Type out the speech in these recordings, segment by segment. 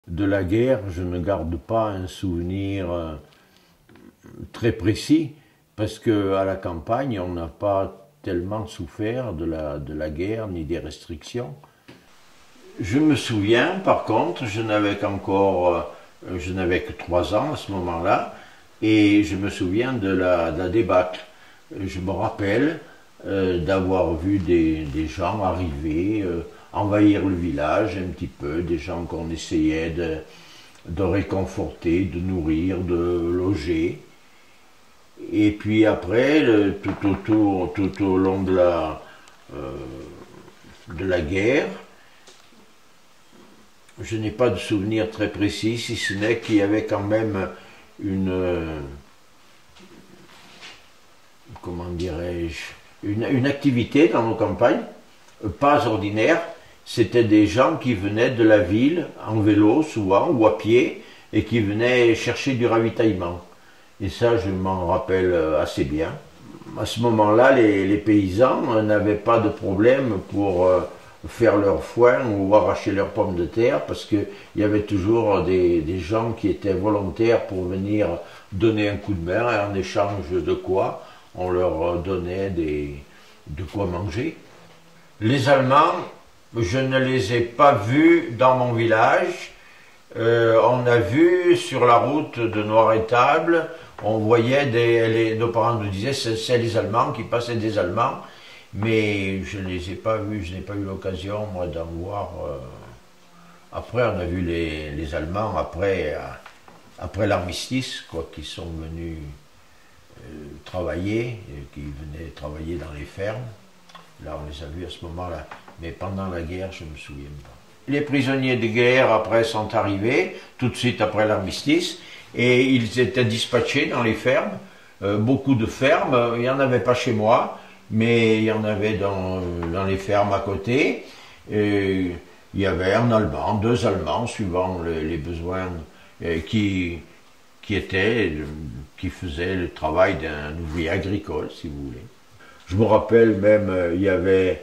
De la guerre, je ne garde pas un souvenir très précis, parce qu'à la campagne, on n'a pas tellement souffert de la guerre ni des restrictions. Je me souviens, par contre, je n'avais que 3 ans à ce moment-là, et je me souviens de la débâcle. Je me rappelle d'avoir vu des gens arriver, envahir le village un petit peu, des gens qu'on essayait de réconforter, de nourrir, de loger. Et puis après, tout au long euh, de la guerre, je n'ai pas de souvenir très précis, si ce n'est qu'il y avait quand même une, comment dirais-je, une activité dans nos campagnes, pas ordinaire. C'était des gens qui venaient de la ville, en vélo souvent, ou à pied, et qui venaient chercher du ravitaillement. Et ça, je m'en rappelle assez bien. À ce moment-là, les paysans n'avaient pas de problème pour faire leur foin ou arracher leurs pommes de terre, parce qu'il y avait toujours des gens qui étaient volontaires pour venir donner un coup de main, et en échange de quoi on leur donnait de quoi manger. Les Allemands, je ne les ai pas vus dans mon village. On a vu sur la route de Noiretable, on voyait nos parents nous disaient c'est les Allemands qui passaient, des Allemands, mais je ne les ai pas vus, je n'ai pas eu l'occasion moi d'en voir. Après on a vu les Allemands après l'armistice, quoi, qui sont venus travailler, qui venaient travailler dans les fermes. Là on les a vus à ce moment-là, mais pendant la guerre je ne me souviens pas. Les prisonniers de guerre après sont arrivés, tout de suite après l'armistice, et ils étaient dispatchés dans les fermes. Beaucoup de fermes, il n'y en avait pas chez moi, mais il y en avait dans les fermes à côté. Et il y avait un Allemand, 2 Allemands, suivant les besoins, qui faisaient le travail d'un ouvrier agricole, si vous voulez. Je me rappelle même, il y avait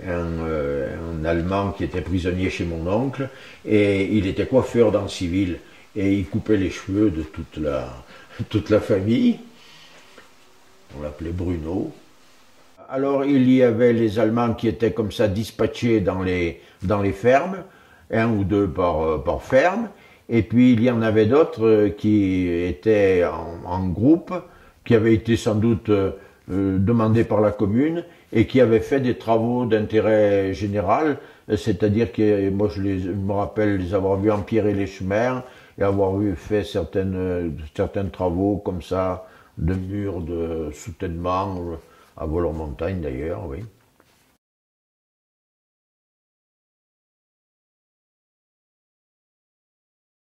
un Allemand qui était prisonnier chez mon oncle, et il était coiffeur dans le civil, et il coupait les cheveux de toute la famille. On l'appelait Bruno. Alors il y avait les Allemands qui étaient comme ça dispatchés dans les fermes, 1 ou 2 par ferme, et puis il y en avait d'autres qui étaient en groupe, qui avaient été sans doute demandés par la commune, et qui avaient fait des travaux d'intérêt général, c'est-à-dire que moi je me rappelle les avoir vus empierrer les chemins et avoir vu fait certains travaux comme ça, de murs de soutènement, à Voleurs-Montagne d'ailleurs, oui.